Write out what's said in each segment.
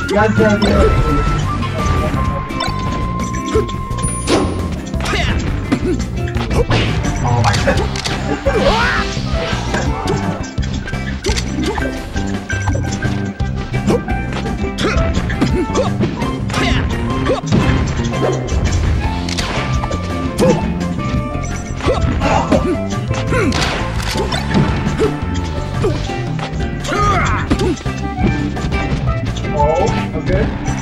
Oh my god. Oh, okay.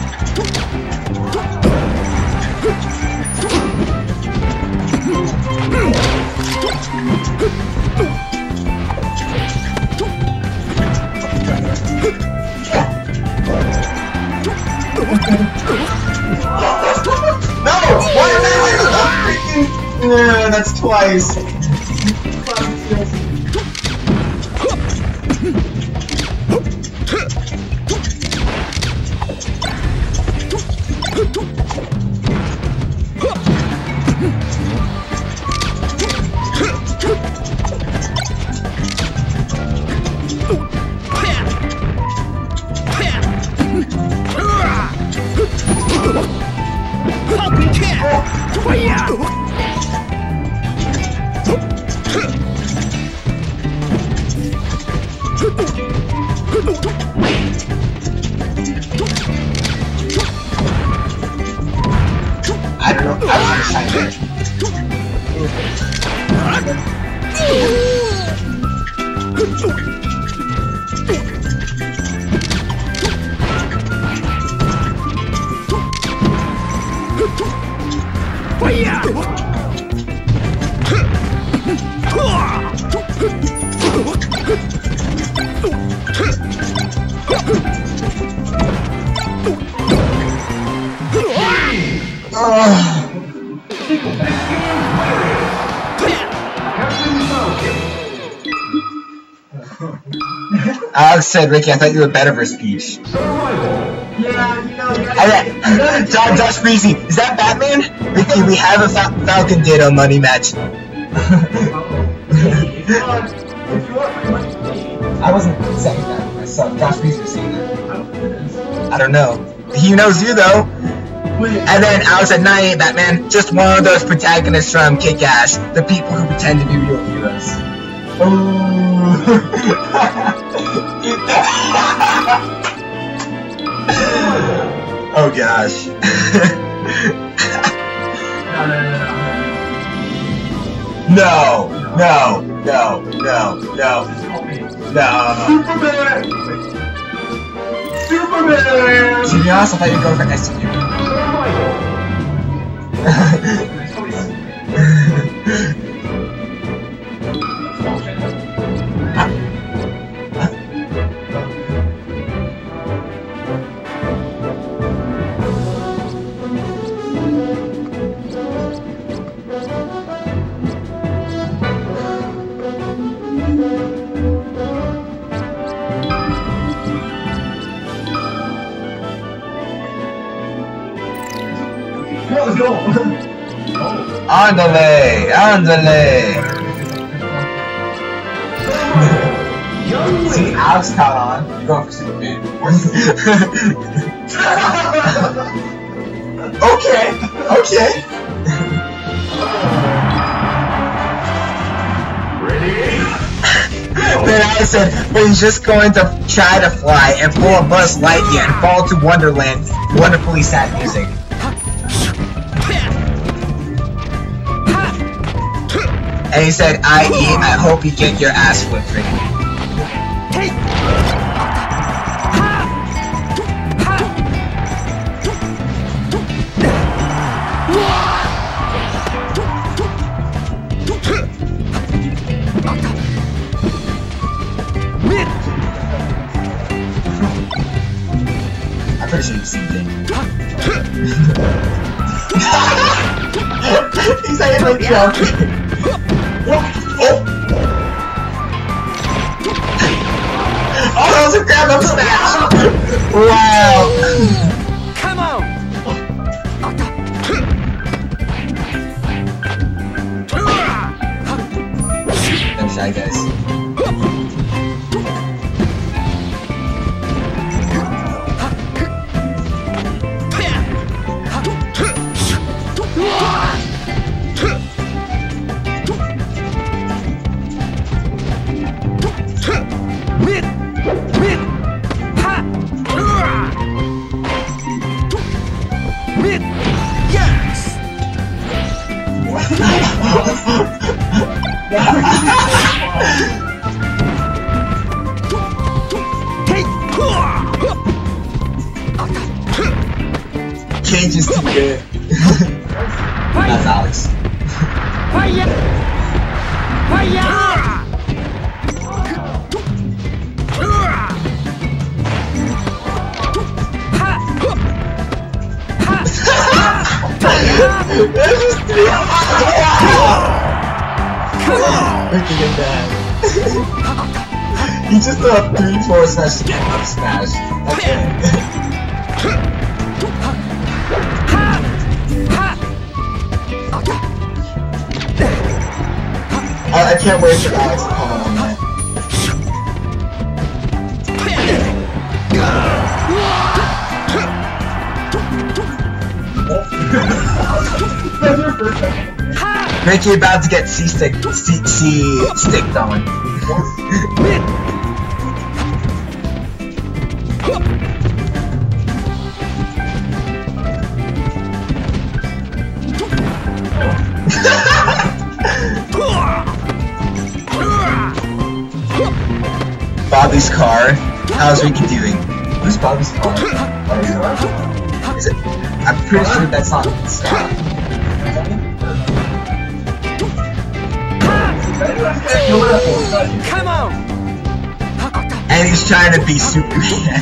No! Why am I freaking... Yeah, that's twice. I don't know. I was excited. Alex said, Ricky, I thought you were better for speech. Yeah, you know, Josh Breezy, is that Batman? Ricky, we have a Falcon Ditto money match. I wasn't saying that myself. Josh Breezy was saying that. I don't know. He knows you, though. And then Alex said, nah, ain't Batman. Just one of those protagonists from Kick-Ass. The people who pretend to be real heroes. Oh gosh. No. Superman! To be honest, I thought you were going for STU. Let's go! Andale! See, Alex caught on. You're going for Superman. Okay. Then I said, but he's just going to try to fly and pull a Buzz Lightyear and fall to Wonderland. Wonderfully sad music. And he said, I.e., I hope you get your ass whipped, Ricky. I'm pretty sure you've seen it. He's like, like, joking. Oh, that was a grab up smash! Wow! Come on! I'm shy, guys. change is too good. That's Alex. Fire! Fire! That's just 3. Freaking at that. He just threw up 3 forward smash and up smash. Okay. I can't wait for Alex to comment on that. Ricky about to get C-sticked on. Bobby's car. How's Ricky doing? Who's Bobby's car? Is it? I'm pretty sure that's not Scott. Come on! And he's trying to be Superman.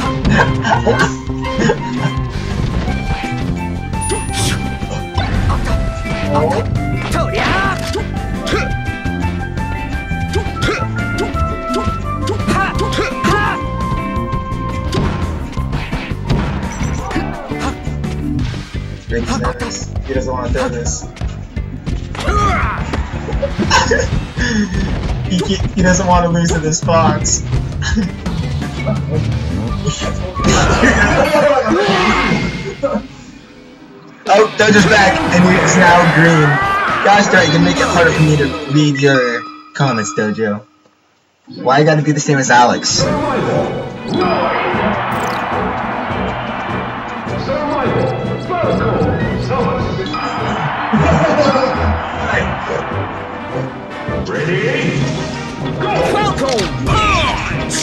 Ricky's nervous. He doesn't want to throw this. He doesn't want to lose to this fox. Oh, Dojo's back, and it's now green. Gosh darn, you can make it harder for me to read your comments, Dojo. Why you gotta be the same as Alex? Ready? Go! Welcome! Punch!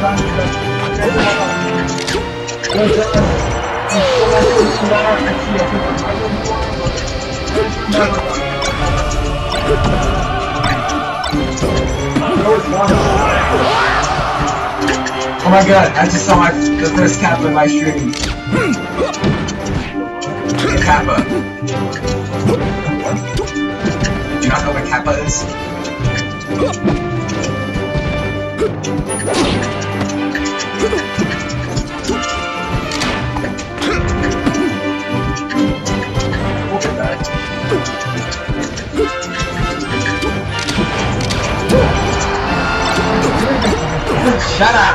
Oh my god, I just saw the first Kappa in my stream. Kappa. Do you not know what Kappa is? Look at that. Shut up!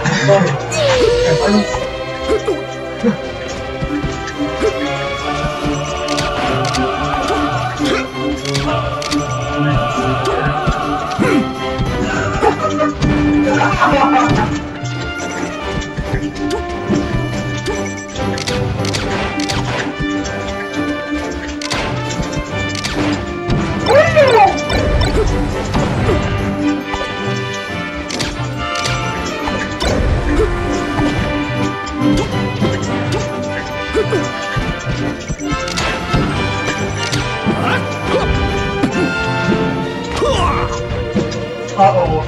Uh-oh.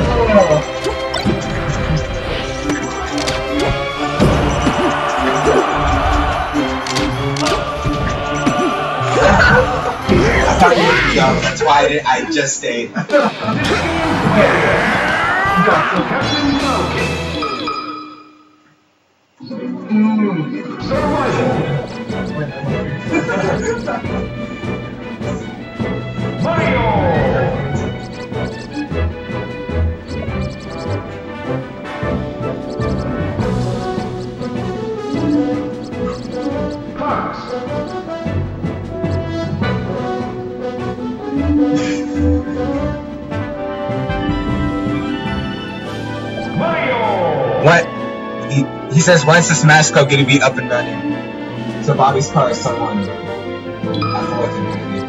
I thought you were young, that's why I just stayed. What? He says, when's the Smash Club gonna be up and running? So Bobby's car is someone. I forgot the movie.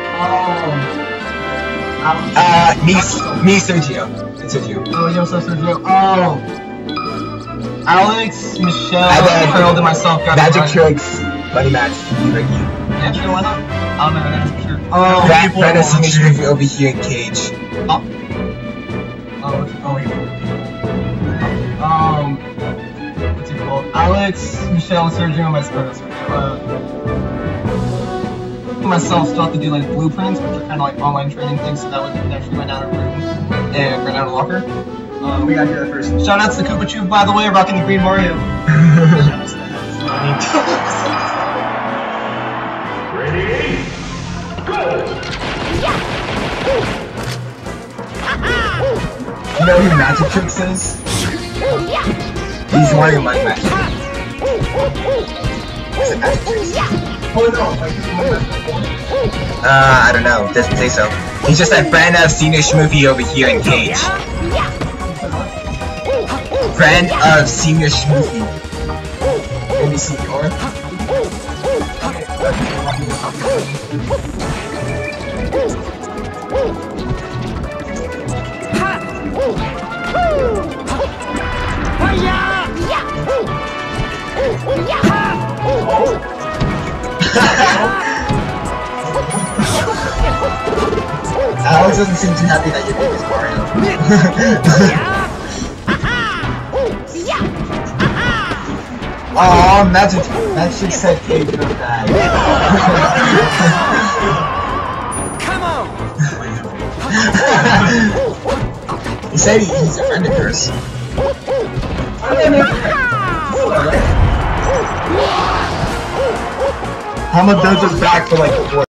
Me, Sergio. It's Sergio. Oh, yo, what's up, Sergio? Oh. Alex, Michelle, Harold, and myself got Magic Tricks, Money Match, Ricky. Yeah, sure, why not? I don't know, that's for sure. Oh, Brad has seen this review over here in Cage. What's it called? Alex, Michelle, and Sergio, and myself still have to do like blueprints, which are kind of like online training things, so that way we can actually rent out a room and rent out a locker. We gotta do that first. Shout out to the Koopa Troop, by the way, rocking the green Mario. Ready? Go! You know who Magic Tricks is? He's one of your Money Match. Is it Magic Tricks? I don't know. Doesn't say so. He's just a friend of Senior Schmoofy over here in Cage. Friend of Senior Schmoofy. Maybe Senior? Alex doesn't seem too happy that your name is Mario. Oh, Magic said Cage real bad. Come on! He said he's a friend of yours. Hama does his back for like 4